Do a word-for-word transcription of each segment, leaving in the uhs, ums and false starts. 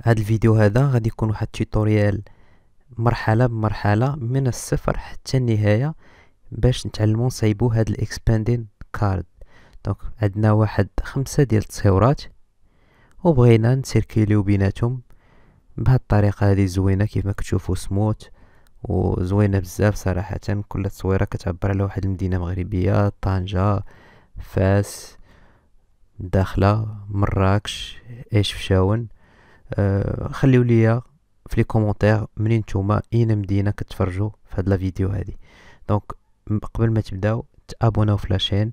هاد الفيديو هذا غادي يكون واحد توتوريال مرحلة بمرحلة من الصفر حتى النهاية باش نتعلمو نصايبو هاد الاكسباندين كارد. دونك عندنا واحد خمسة ديال التصاورات وبغينا نسيركيليو بيناتهم بهاد الطريقة هذه زوينة كيف ما كتشوفوا سموت وزوينة بزاف صراحة. كل تصويرة كتعبر على واحد المدينة مغربية، طنجة، فاس، داخلة، مراكش، ايش فشاون. أه خليو ليا في لي كومونتير منين نتوما اين مدينه كتفرجوا في هاد لا فيديو هادي. دونك قبل ما تبداو تابوناو في لاشين.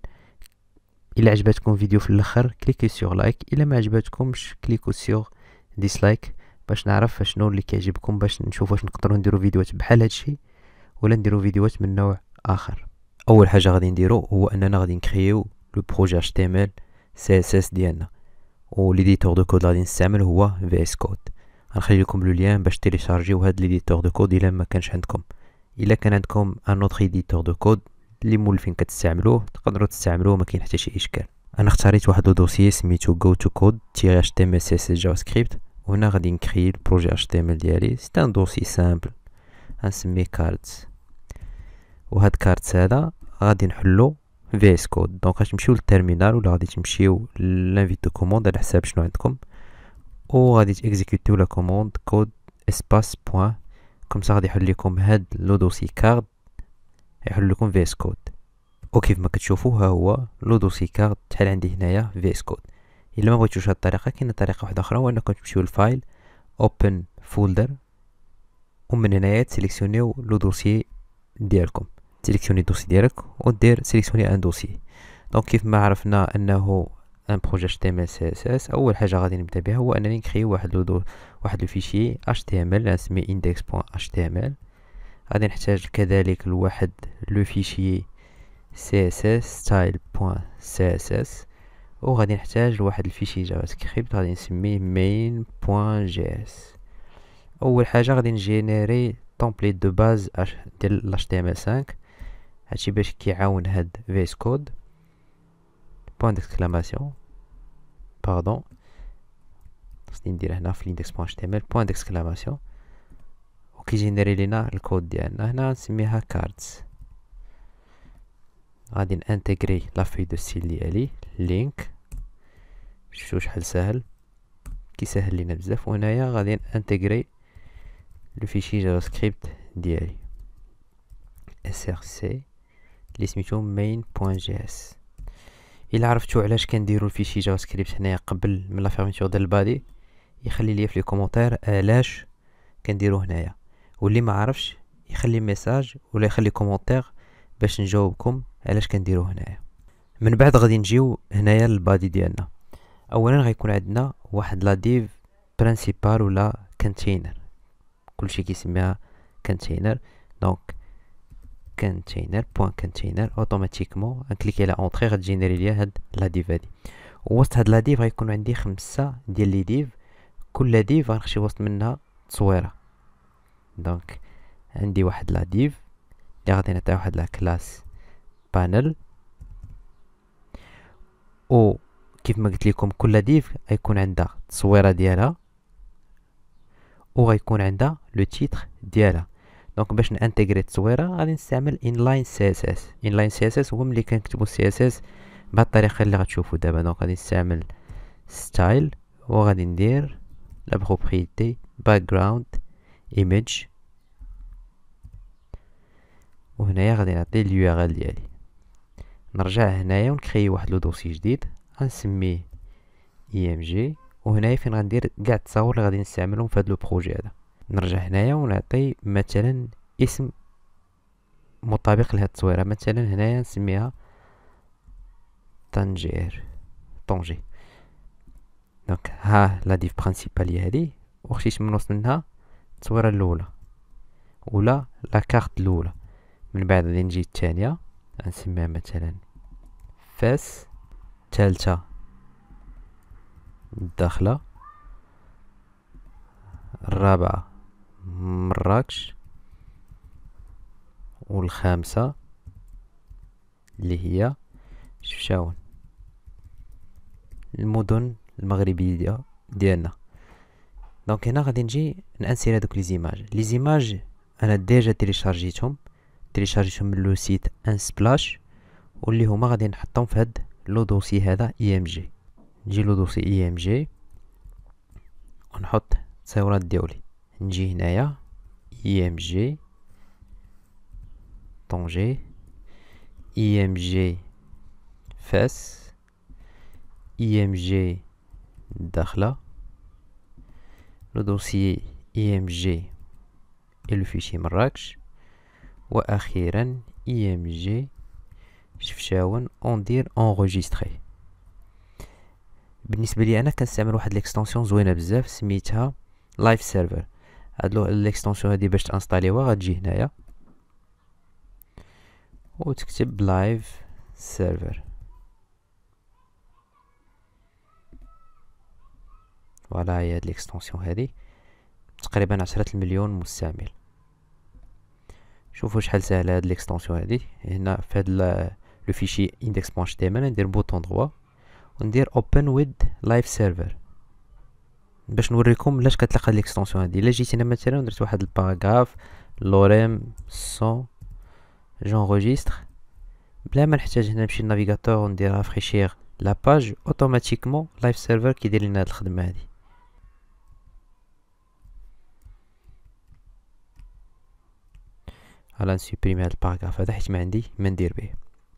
الا عجبتكم فيديو في الاخر كليكي سور لايك، الا ما عجبتكمش كليكو سور ديسلايك باش نعرف شنو اللي كيعجبكم، باش نشوف واش نقدروا نديروا فيديوهات بحال هادشي ولا نديروا فيديوهات من نوع اخر. اول حاجه غادي نديرو هو اننا غادي نكريو لو بروجي اتش تي ام ال سي اس اس ديالنا، وليديتور دو كود غادي نستعمل هو في اس كود. غنخلي لكم لو لين باش تيليشارجيو هاد ليديتور دو كود الا ما كانش عندكم. الا كان عندكم ان اوتر ايديتور دو كود اللي مولفين كتستعملوه تقدروا تستعملوه، ما كاين حتى شي اشكال. انا اختاريت واحد لو دوسيي سميتو جو تو كود تيري اتش تي ام ال سي اس اس جافا سكريبت، وهنا غادي نكري البروجي اتش تي ام ال ديالي. سي ان دوسي سامبل غنسميه كاردز، وهاد كاردز هذا غادي نحلو في اس كود. دونك غادي تمشيو للتيرمينال ولا غادي تمشيو لانفيت دو كوموند على حساب شنو عندكم، و غادي تيكزيكوتيو لا كوموند كود اسباس بوين. كوم سا غادي يحل لكم هاد لو دوسي كارد، يحل لكم في اس كود. وكيف ما كتشوفوا ها هو لو دوسي كارد شحال عندي هنايا في اس كود. الا ما بغيتوش هاد الطريقه كاينه طريقه واحده اخرى، هو انكم تمشيو للفايل اوبن فولدر، ومن هنايا تسيليكسيونيو لو دوسي ديالكم. تسيليكسيوني الدوسي ديالك ودير سيليكسيوني ان دوسي. دونك كيف ما عرفنا انه ان بروجي اتش تي ام ال سي اس اس، اول حاجه غادي نبدا بها هو انني نكري واحد لو واحد الفيشي اتش تي ام ال نسميه index.html. غادي نحتاج كذلك لواحد لو فيشي سي اس اس style.css، وغادي نحتاج لواحد الفيشي جافا سكريبت غادي نسميه main.js. اول حاجه غادي نجينيري تمبليت دو باز ديال اتش تي ام ال خمسة، هادشي باش كيعاون هاد فيس كود. بوين ديكسكلاماسيون باردون خصني ندير هنا في الاندكس بوين اتش تي ام ال بوين ديكسكلاماسيون، وكيجينيري لينا الكود ديالنا. هنا نسميها كاردز. غادي نانتيغري لا في دو ستيل ديالي لينك، شفتو شحال ساهل، كيسهل لينا بزاف. وهنايا غادي نانتيغري لو فيشي جافا سكريبت ديالي src اللي سميتو main.js. الا عرفتو علاش كنديرو الفيشي جافا سكريبت هنايا قبل من لا فيرميتور ديال البادي يخلي ليا في لي كومونتير علاش كنديرو هنايا، واللي ما عرفش يخلي ميساج ولا يخلي كومونتير باش نجاوبكم علاش كنديرو هنايا. من بعد غادي نجيو هنايا للبادي ديالنا. اولا غيكون عندنا واحد لا ديف برينسيبال ولا كونتينر، كلشي كيسميها كونتينر. دونك كونتينر بوين كونتينر اوتوماتيكمون غنكليكي على اونطري غتجينيري ليا هاد لا ديف هادي. وسط هاد لا ديف غيكون عندي خمسة ديال لي ديف، كل ديف غنخشي وسط منها تصويره. دونك عندي واحد لا ديف اللي غادي نعطيها واحد لا كلاس بانل، و كيف ما قلت لكم كل ديف غيكون عندها التصويره ديالها وغيكون عندها لو تيتر ديالها. دونك باش نانتيغري التصويره غادي نستعمل inline css. inline css هو ملي كنكتبوا سي اس اس بهاد الطريقه اللي غتشوفوا دابا. دونك غادي نستعمل ستايل وغادي ندير لا بروبريتي باكغراوند ايميج، وهنايا غادي نعطي اليو ار ال ديالي. نرجع هنايا ونكري واحد لو دوسي جديد غنسميه اي ام جي، وهنايا فين غندير كاع التصاور اللي غادي نستعملهم في هاد لو بروجي هذا. نرجع هنايا ونعطي مثلا اسم مطابق لهاد التصويره، مثلا هنايا نسميها طنجير طنجي. دونك ها لا ديف برينسيبال هي هادي، وخشيت من وسط منها التصويره الاولى ولا لا كارت الاولى. من بعد غادي نجي الثانيه غنسميها مثلا فاس، الثالثه الداخله، الرابعه مراكش، والخامسه اللي هي شفشاون، المدن المغربيه ديالنا. دونك هنا غادي نجي نانسير هادوك لي زيماج لي زيماج انا ديجا تيليشارجيتهم تيليشارجيتهم من لو سيت ان سبلاش، واللي هما غادي نحطهم في هاد لو دوسي هذا اي ام جي. نجي لو دوسي اي ام جي ونحط التصاورات ديالي. نجي هنايا اي ام جي طونجي اي ام جي فاس اي ام جي داخله لو دوسي اي ام جي et le fichier مراكش، واخيرا اي ام جي شفشاون وندير انغوجيستري. بالنسبه لي انا كنستعمل واحد ليكستونسيون زوينه بزاف سميتها لايف سيرفر. هاد ليكستونسيون هادي باش تانستاليوها غتجي هنايا وتكتب لايف سيرفر. فوالا هي هاد ليكستونسيون هادي تقريبا عشرة المليون مستعمل. شوفوا شحال ساهله هاد ليكستونسيون هادي. هنا في هاد لو فيشي index.html ندير بوطون دروا وندير open with live server باش نوريكم لاش كتلقى هاد ليكستونسيون هادي. الا جيت هنا مثلا درت واحد الباراغراف لوريم سون جونغوجيستر بلا ما نحتاج هنا نمشي للنافيغاتور وندير رافريشير لا باج، اوتوماتيكمون لايف سيرفر كيدير لنا هاد الخدمه هادي. هلا نسوبريمي هاد الباراغراف هذا حيت ما عندي ما ندير به.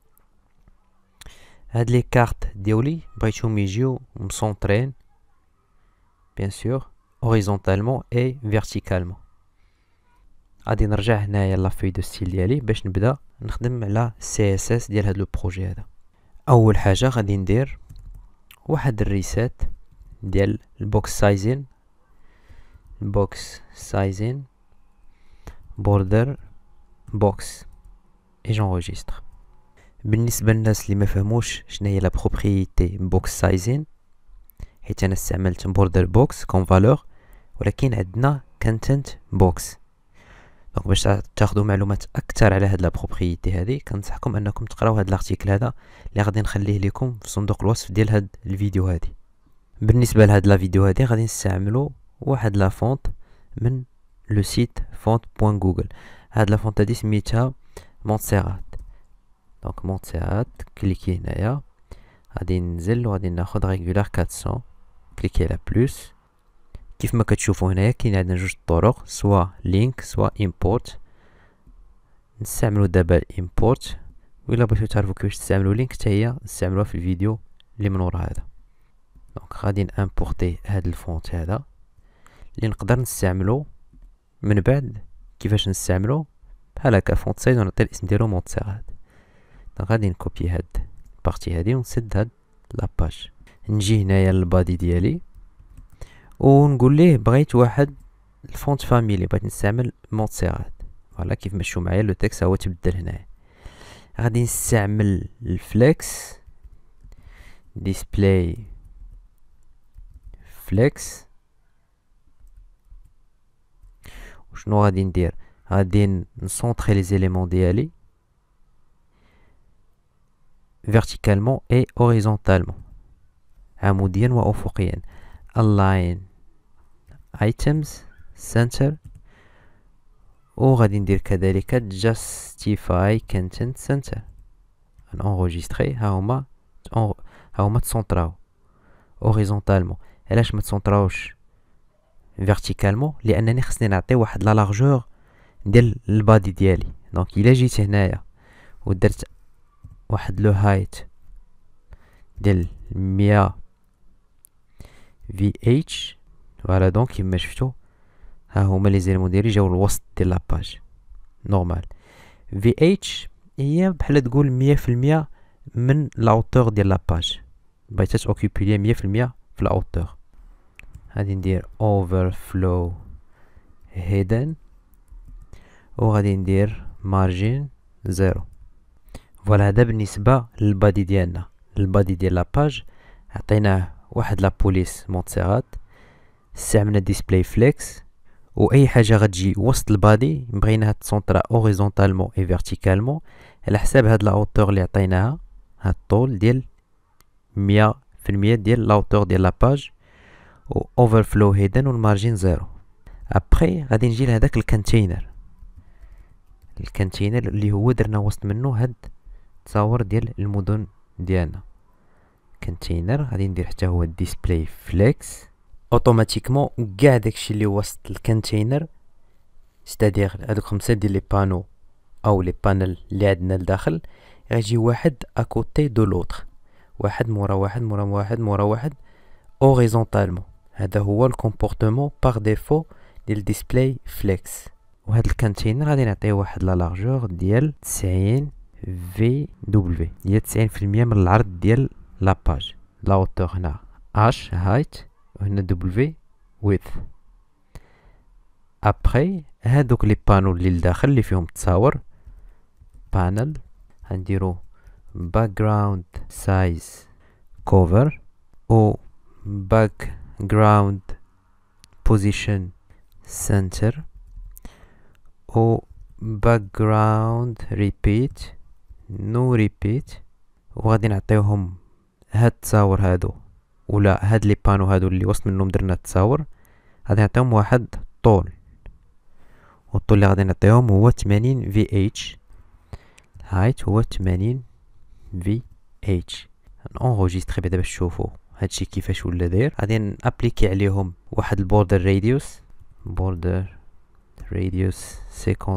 هاد لي كارت ديولي بغيتهم يجيو مسونطرين بيان سور هوريزونتالمون اي فيرتيكالمون. غادي نرجع هنايا لا في دو ستيل ديالي باش نبدا نخدم على سي اس اس ديال هاد لو بروجي هذا. اول حاجه غادي ندير واحد الريسيت ديال البوكس سايزين البوكس سايزين بوردر بوكس اي جونغوجيستر. بالنسبه للناس اللي ما فهموش شنو هي لا بروبريتي بوكس سايزين، حيت انا استعملت بوردر بوكس كوم فالور ولكن عندنا كونتنت بوكس. دونك باش تاخذوا معلومات اكثر على هاد لا بروبريتي هذه كنصحكم انكم تقراو هاد الارتيكل هذا اللي غادي نخليه لكم في صندوق الوصف ديال هاد الفيديو هذه. بالنسبه لهاد لا فيديو هذه غادي نستعملوا واحد لا فونت من لو سيت فونت بوين جوجل. هاد لا فونت هذه سميتها مونتسيرات. دونك مونتسيرات كليكي هنايا غادي ننزل وغادي ناخذ ريغولار أربعمية، كليكي على بلس. كيف ما كتشوفوا هنايا كاين عندنا جوج طرق، سوا لينك سوا امبورت. نستعملوا دابا الامبورت، وإلا بغيتو تعرفوا كيفاش تستعملوا لينك حتى هي نستعملوها في الفيديو اللي من ورا هذا. دونك غادي نامبورتي هاد الفونت هذا اللي نقدر نستعملو من بعد. كيفاش نستعملو؟ بحال هكا فونت سايز ونعطي الاسم ديالو مونتسيرات. دونك غادي نكوبي هاد البارتي هادي ونسد هاد لاباج. نجي هنايا للبادي ديالي ونقول ليه بغيت واحد الفونت فاميلي، بغيت نستعمل مونتسيرات. فوالا كيف ما تشوفوا معايا لو تكست هو تبدل هنايا. غادي نستعمل الفليكس ديسبلاي فليكس. وشنو غادي ندير؟ غادي نسونطري لي زيليمون ديالي verticalement et horizontalement عموديا وافقيا. align items center، وغادي ندير كذلك justify content center. نونغوجيستري ها هما ها هما تسونطراو horizontalement. علاش ما تسونطراوش verticalement؟ لانني خصني نعطي واحد لا لارجور ديال البادي ديالي. دونك الا جيت هنايا ودرت واحد لو هايت ديال مية في اتش، فوالا دونك كيما شفتو ها هما لي زيلمون ديالي جاو الوسط ديال لاباج نورمال. في اتش هي بحال تقول مية في المية من لاوتور ديال لاباج، بغيتها توكيبي ليا مية في المية في لاوتور. غادي ندير overflow hidden وغادي ندير margin زيرو. فوالا هذا بالنسبه للبادي ديالنا. البادي ديال لاباج عطيناه واحد لا بوليس مونتسيرات، استعملنا ديسبلاي فليكس، واي حاجه غتجي وسط البادي بغيناها تسونطرا اوريزونتالمون اي فيرتيكالمون على حساب هاد لاوتور اللي عطيناها، هاد الطول ديال مية في المية ديال لاوتور ديال لاباج. و overflow hidden والمارجين زيرو. ابخي غادي نجي لهداك الكونتينر، الكونتينر اللي هو درنا وسط منه هاد التصاور ديال المدن ديالنا. كونتينر غادي ندير حتى هو ديسبلاي فليكس اوتوماتيكمون كاع داكشي اللي وسط الكونتينر، ستادير هادوك خمسة ديال لي بانو او لي بانل اللي عندنا لداخل غيجي واحد اكوتي دو لوطر، واحد مورا واحد مورا واحد مورا واحد اوريزونتالمون. هذا هو الكومبورتمون باغ ديفو ديال ديسبلاي فليكس. وهاد الكونتينر غادي نعطيه واحد لا لارجور ديال تسعين في دبليو، هي تسعين في المية من العرض ديال لاباج. لا اوتور هنا اش هايت وهنا دبليو ويدث. ابخي هادوك لي بانو اللي لداخل اللي فيهم تصاور بانل غنديرو باكجراوند سايز كوفر و باكجراوند بوزيشن سنتر و باكجراوند ريبيت نو ريبيت. وغادي نعطيوهم هاد التصاور هادو ولا هاد لي بانو هادو اللي وسط منهم درنا التصاور، غادي نعطيهم واحد طول، والطول اللي غادي نعطيهم هو ثمانين في اتش، هايت هو ثمانين في اتش. نونغوجيستري بعدا باش تشوفوا هادشي كيفاش ولا داير. غادي نابليكي عليهم واحد البوردر راديوس، بوردر راديوس خمسين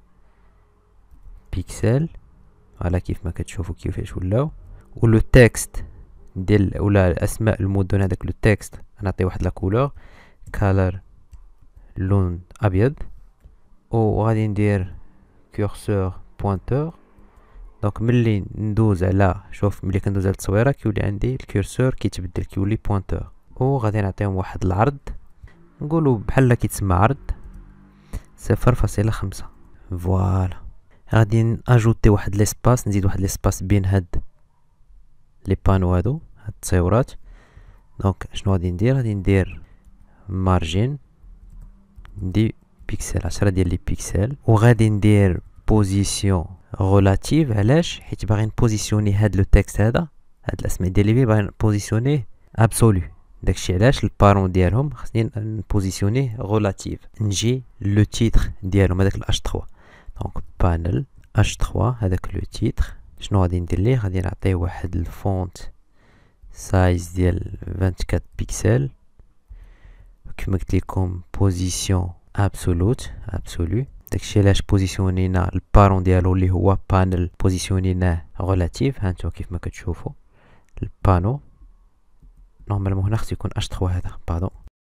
بيكسل، على كيف ما كتشوفوا كيفاش ولاو. ولو تكست ديال ولا اسماء المدن هذاك لو تكست نعطي واحد لا كولور كالر لون ابيض، وغادي ندير كورسور بوينتور. دونك ملي ندوز على شوف ملي كندوز على التصويره كيولي عندي الكورسور كيتبدل كيولي بوينتور. وغادي نعطيهم واحد العرض نقولوا بحال كيتسمى عرض صفر فاصلة خمسة. فوالا غادي ناجوتي واحد ليسباس، نزيد واحد ليسباس بين هاد لي بانو هادو هاد التصاورات. دونك شنو غادي ندير؟ غادي ندير مارجين دي بيكسل عشرة ديال لي بيكسل، وغادي ندير بوزيسيون غولاتيف. علاش؟ حيت باغي نبوزيسيوني هاد لو تكست هذا، هاد الاسماء ديال لي باغي نبوزيسيونيه ابسولو. داكشي علاش البارون ديالهم خصني نبوزيسيونيه غولاتيف. نجي لو تيتر ديالهم هذاك الاش ثلاثة، دونك بانل اش ثلاثة هذاك لو تيتر. شنو غادي ندير ليه؟ غادي نعطيه واحد الفونت سايز ديال أربعة وعشرين بيكسل، كما قلت لكم بوزيسيون ابسولوت ابسولو. داكشي علاش بوزيسيونينا البارون ديالو اللي هو بانل بوزيسيونيناه غولاتيف. هانتو كيف ما كتشوفوا البانو نورمالمون هنا خصو يكون اش ثلاثة هذا باردون.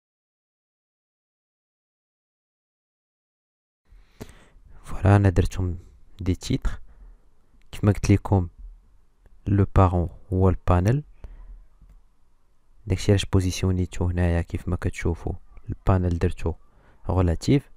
فوالا انا درتهم دي تيتر كما قلت لكم لو بارون هو البانل. داكشي علاش بوزيسيونيتو هنايا كيف ما كتشوفوا البانل درتو غولاتيف،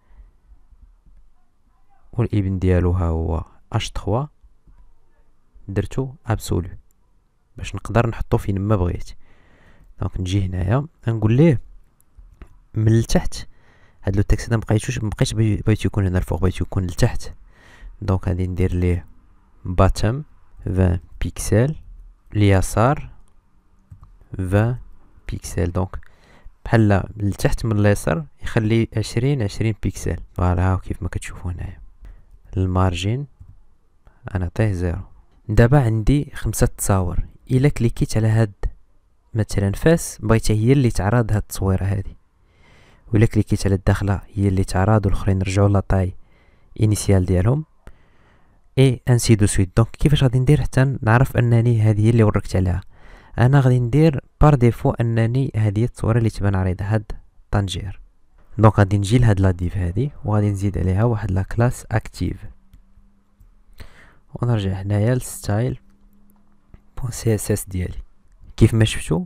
والابن ديالو ها هو اش ثلاثة درتو ابسولو باش نقدر نحطو فين ما بغيت. دونك نجي هنايا نقول ليه من التحت هاد لو تكست هذا مبقيتوش مبقيتش بغيتو يكون هنا الفوق، بغيتو يكون لتحت. دونك غادي ندير ليه باتم عشرين بيكسل، اليسار عشرين بيكسل. دونك بحال لتحت من اليسار يخلي عشرين عشرين بيكسل. فوالا هاو كيف ما كتشوفوا هنايا. المارجين انا عطيه زيرو. دابا عندي خمسة تصاور، الا كليكيت على هاد مثلا فاس بغيتها هي اللي تعرض هاد التصويره هادي، ولا كليكيت على الداخله هي اللي تعرض، والاخرين نرجعوا لاطاي انيسيال ديالهم اي انسي دو سويت. دونك كيفاش غادي ندير حتى نعرف انني هذه هي اللي وركت عليها؟ انا غادي ندير بار ديفو انني هذه التصويره اللي تبان عريضه هاد طنجير. دونك غادي نجي لهاد لا ديف هادي وغادي نزيد عليها واحد لا كلاس اكتيف، ونرجع هنايا للستايل بون سي اس اس ديالي. كيف ما شفتوا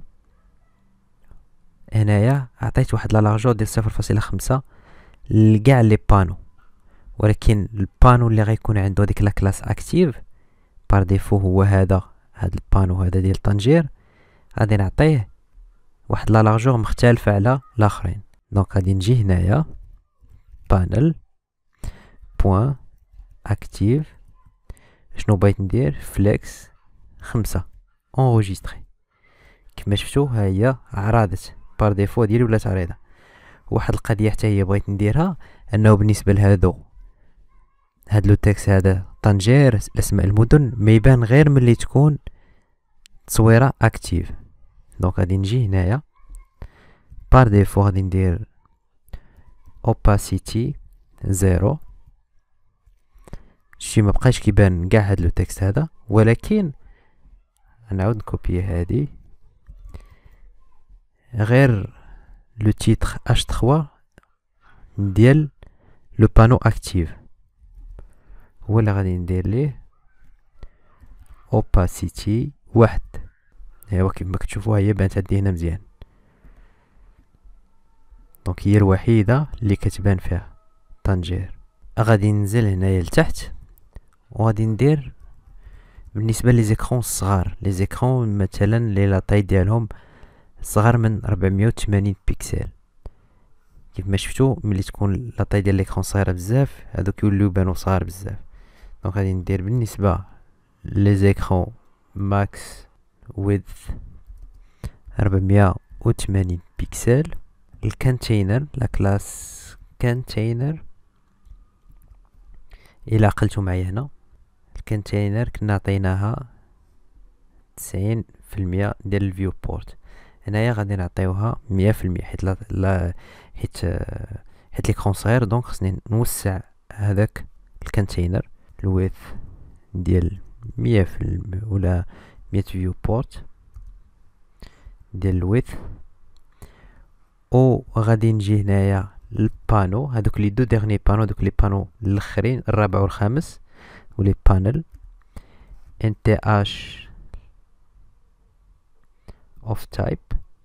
هنايا عطيت واحد لا لارجور ديال صفر فاصلة خمسة لكاع لي بانو، ولكن البانو اللي غيكون عنده هذيك لا كلاس اكتيف بار ديفو هو هذا هذا البانو هذا ديال طنجير، غادي نعطيه واحد لا لارجور مختلفه على الاخرين. دونك غادي نجي هنايا بانل بوين اكتيف، شنو بغيت ندير؟ فليكس خمسة اونجستري. كما شفتوا ها هي عرضت بار ديفو ديالي ولات عريضه. واحد القضيه حتى هي بغيت نديرها، انه بالنسبه لهادو هاد لو تكست هذا طنجير اسماء المدن ما يبان غير ملي تكون تصويره اكتيف. دونك غادي نجي هنايا بار ديفو غادي ندير opacity زيرو، شي ما بقاش كيبان كاع هاد لو تكست هذا. ولكن نعاود نكوبي هادي غير لو تيتر اش ثلاثة ديال لو بانو اكتيف هو اللي غادي ندير ليه opacity واحد. ايوا كيما كتشوفوها هي بانت عندي هنا مزيان. دونك هي الوحيده اللي كتبان فيها طنجير. غادي ننزل هنايا لتحت وغادي ندير بالنسبه لي زيكرون الصغار، لي زيكرون مثلا لي لاطاي ديالهم صغار من أربعمية وثمانين بيكسل. كيف ما شفتوا ملي تكون لاطاي ديال ليكرون صغيره بزاف هادوك يوليو يبانو صغار بزاف. دونك غادي ندير بالنسبه لي زيكرون ماكس ويدث أربعمية وثمانين بيكسل. الكونتينر لا كلاس كونتينر الى عقلتو معايا هنا الكونتينر كنا عطيناها تسعين في المية ديال الفيو بورت. هنايا غادي نعطيوها مية في المية حيت لا, لا حيت حيت ليكرون صغير. دونك خصني نوسع هذاك الكونتينر الويث ديال مية في المية ولا مية فيو بورت ديال الويث. او غادي نجي هنايا البانو هادوك لي دو ديرني بانو دوك لي بانو الاخرين الرابع والخامس ولي بانل ان تي اش اوف تايب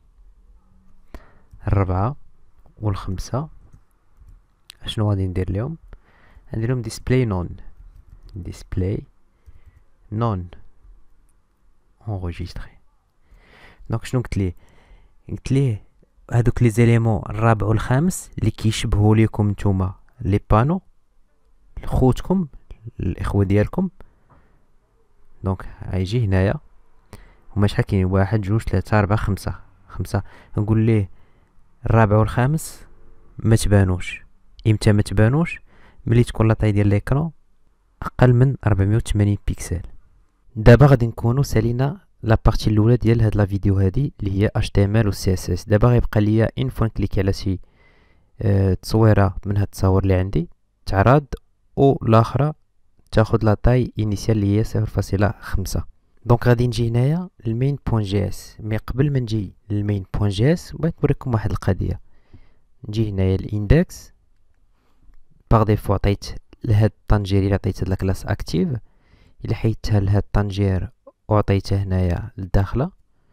الرابعه والخمسه. اشنو غادي ندير لهم؟ ندير لهم ديسبلاي نون ديسبلاي نون انغيستري. دونك شنو قلت ليه؟ قلت ليه هادوك لي زيليمون الرابع والخامس اللي كيشبهوا ليكم نتوما لي بانو لخوتكم الاخوه ديالكم. دونك غيجي هنايا هما شحال كاين؟ واحد جوج ثلاثة أربعة خمسة خمسة. نقول ليه الرابع والخامس ما تبانوش. امتى ما تبانوش؟ ملي تكون لاطاي ديال ليكرون اقل من أربعمية وثمانين بيكسل. دابا غادي نكونوا سالينا لا بارتي الاولى ديال هاد لا فيديو هادي اللي هي اش تي ام ال و سي اس اس. دابا غيبقى ليا ان فوا نكليكي على شي اه تصويره من هاد التصاور اللي عندي تعرض او الاخرى تاخذ لا طاي انيسيال اللي هي صفر فاصلة خمسة. دونك غادي نجي هنايا المين بوين جي اس. مي قبل ما نجي للمين بوين جي اس بغيت نوريكم واحد القضيه. نجي هنايا الاندكس باغ ديفو عطيت لهاد الطنجير اللي عطيت هاد لاكلاس اكتيف. الا حيدتها لهاد الطنجير وعطيته هنايا للداخله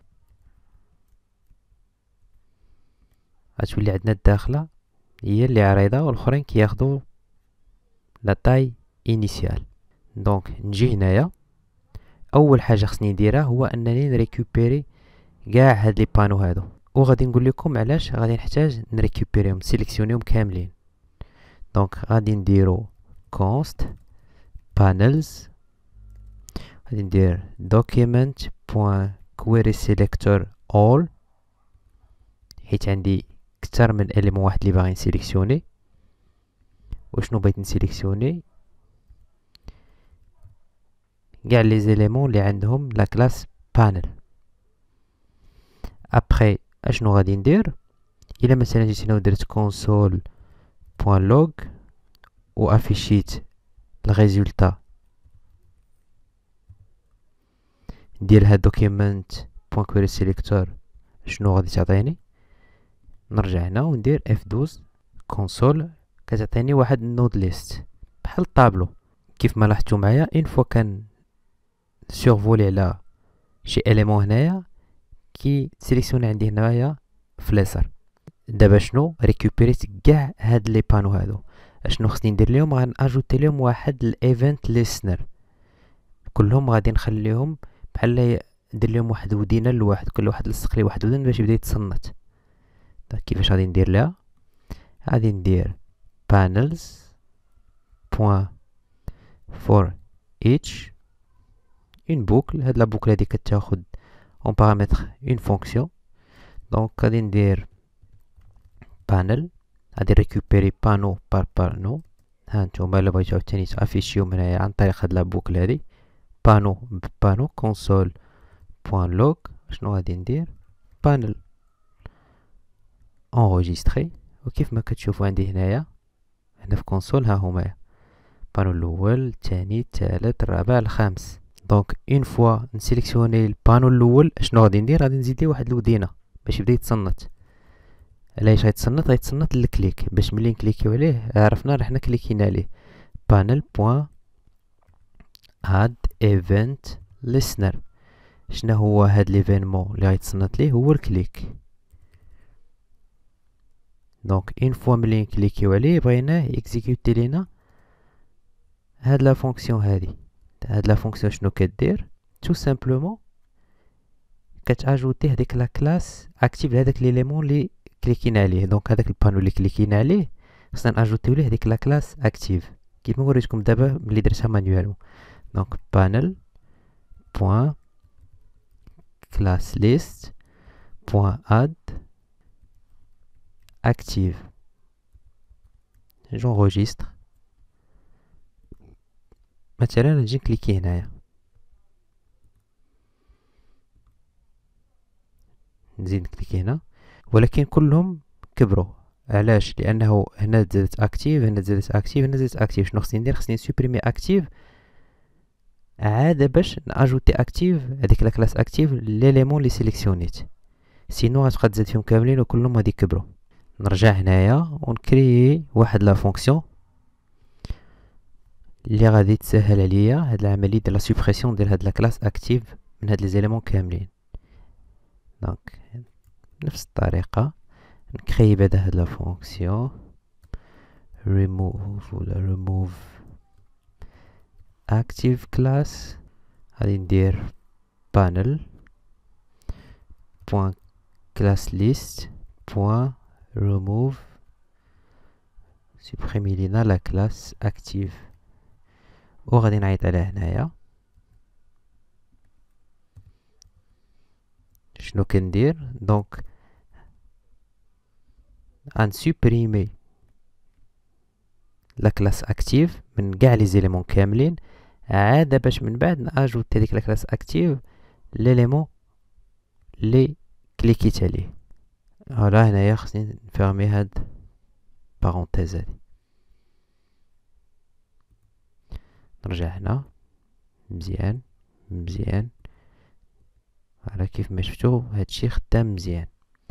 غتولي عندنا الداخله هي اللي عريضه والاخرين كياخذوا لا طاي انيسيال. دونك نجي هنايا اول حاجه خصني نديرها هو انني نريكوبيري كاع هاد لي بانو هادو. وغادي نقول لكم علاش غادي نحتاج نريكوبيريهم نسيليكسيونيهم كاملين. دونك غادي نديرو كونست بانلز غادي ندير document point query selector all حيت عندي كتر من اليمون واحد اللي باغي نسيليكسيوني. وشنو بغيت نسيليكسيوني؟ كاع لي زيليمون اللي عندهم لا كلاس بانل. ابري اشنو غادي ندير؟ الا مثلا جيت هنا ودرت console point log و افيشيت الريزولتا ديال هاد دوكيمنت بوين كويري سيليكتور شنو غادي تعطيني؟ نرجع هنا وندير اف اثناش كونسول كتعطيني واحد النود ليست بحال الطابلو. كيف ما لاحظتوا معايا ان فوا كان سيرفولي على شي اليمون هنايا كي سيليكسيوني عندي هنايا في اليسار. دابا شنو ريكوبيريت كاع هاد لي بانو هادو. اشنو خصني ندير ليهم؟ غنأجوتي ليهم واحد الايفنت ليسنر كلهم غادي نخليهم بحال ندير لهم واحد ودينه لواحد كل واحد لصق لي واحد ودن باش يبدا يتصنت. كيفاش غادي ندير لها؟ غادي ندير panels point for each une boucle. هاد لا بوكل هادي كتاخد اون بارامتر اون فونكسيون. دونك غادي ندير بانل، غادي ريكوبيري بانو بار بانو. ها نتوما الا بغيتو عاوتاني تافيشيو من هنايا عن طريق هاد لا بوكل هادي، بانو بانو كونسول بوان لوغ. شنو غادي ندير؟ بانل انغوجيستري. وكيف ما كتشوفوا عندي هنايا هنا في كونسول، ها هما بانو الاول الثاني الثالث الرابع الخامس. دونك اون فوا نسيليكسيوني البانو الاول، شنو غادي ندير؟ غادي نزيد ليه واحد الودينه باش يبدا يتصنت. علاش غيتصنت؟ غيتصنت للكليك، باش ملي نكليكيو عليه عرفنا راه حنا كليكينا عليه. بانل بوان اد ايفنت ليسنر. شنو هو هاد ليفينمون اللي غيتصنت ليه؟ هو الكليك. دونك اون فوا ملي نكليكيو عليه بغيناه اكزيكوتي لينا هاد لا فونكسيون هادي. هاد لا فونكسيون شنو كدير؟ تو سامبلومون كتاجوتي هذيك لا كلاس اكتيف لهداك ليليمون اللي كليكينا عليه. دونك هذاك البانو اللي كليكينا عليه خصنا ناجوتيو ليه هذيك لا كلاس اكتيف كيف ما وريتكم دابا ملي درتها مانيوالمون. دونك بانل بوان كلاس ليست بوان اد اكتيف. جونغوجيستر مثلا، نجي نكليكي هنايا، نزيد نكليكي هنا، ولكن كلهم كبروا. علاش؟ لانه هنا زادت اكتيف، هنا زادت اكتيف، هنا زادت اكتيف. شنو خصني ندير؟ خصني نسوبريمي اكتيف عاد باش ناجوتي اكتيف هذيك لا كلاس اكتيف ليليمون اللي سيليكسيونيت، سينو غتبقى تزاد فيهم كاملين وكلهم غادي يكبروا. نرجع هنايا ونكري واحد لا فونكسيون اللي غادي تسهل عليا هاد العمليه ديال لا سوبريسيون ديال هاد لا كلاس اكتيف من هاد لي زيليمون كاملين. دونك بنفس الطريقه نكري بعدا هاد لا فونكسيون remove ولا remove active class. غادي ندير panel point class list point remove سوبريمي لينا لا كلاس active. وغادي نعيط على هنايا. شنو كندير؟ دونك غنسوبريمي لا كلاس اكتيف من كاع لي زيليمون كاملين عاد باش من بعد ناجوت هذيك لا كلاس اكتيف ليليمون لي كليكيت عليه. فوالا هنايا خصني نفيرمي هاد بارونتيز هادي. نرجع هنا مزيان مزيان. على كيف ما شفتو هادشي خدام مزيان،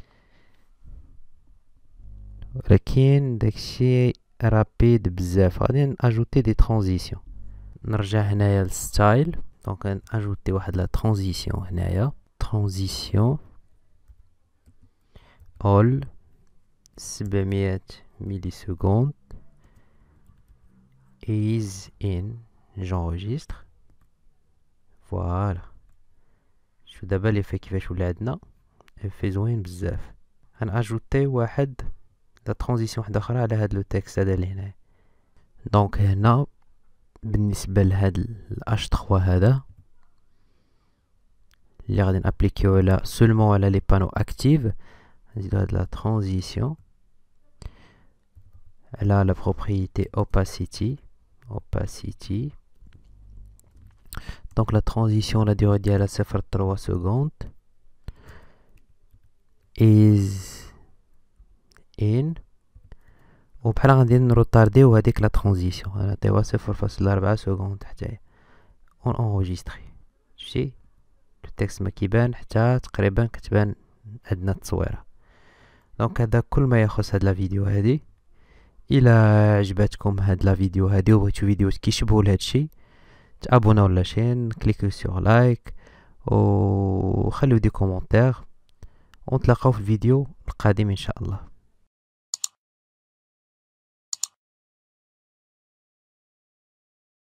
ولكن داكشي رابيد بزاف. غادي ناجوتي دي ترانزيسيون. نرجع هنايا للستايل. دونك ناجوتي واحد لا ترانزيسيون هنايا، ترانزيسيون اول سبعمية ملي سكوند is in. j'enregistre. فوالا شوف دابا لي في كيفاش ولا عندنا في زوين بزاف. غناجوتي واحد لا ترانزيسيون واحده اخرى على هاد لو تكست هذا اللي هنا. دونك هنا بالنسبه لهاد الاش ثلاثة هذا اللي غادي نابليكيو على سولمون على لي بانو اكتيف، نزيدو هاد لا ترانزيسيون على لا بروبريتي opacity opacity. دونك لا ترانزيسيون لا ديوري ديالها صفر ثلاثة سكوند is in. وبحال غندير نروطارديو هذيك لا ترانزيسيون نعطيوها صفر فاصلة أربعة سكوند حتى اون انغوجيستري. شتي لو تكست ما كيبان حتى تقريبا كتبان عندنا التصويره. دونك هذا كل ما يخص هاد لا فيديو هادي. الى عجبتكم هاد لا فيديو هادي وبغيتو فيديوهات كيشبهوا لهادشي تابوناو لاشين، كليكيو سور لايك وخليو دي كومونتير، ونتلاقاو في الفيديو القادم ان شاء الله.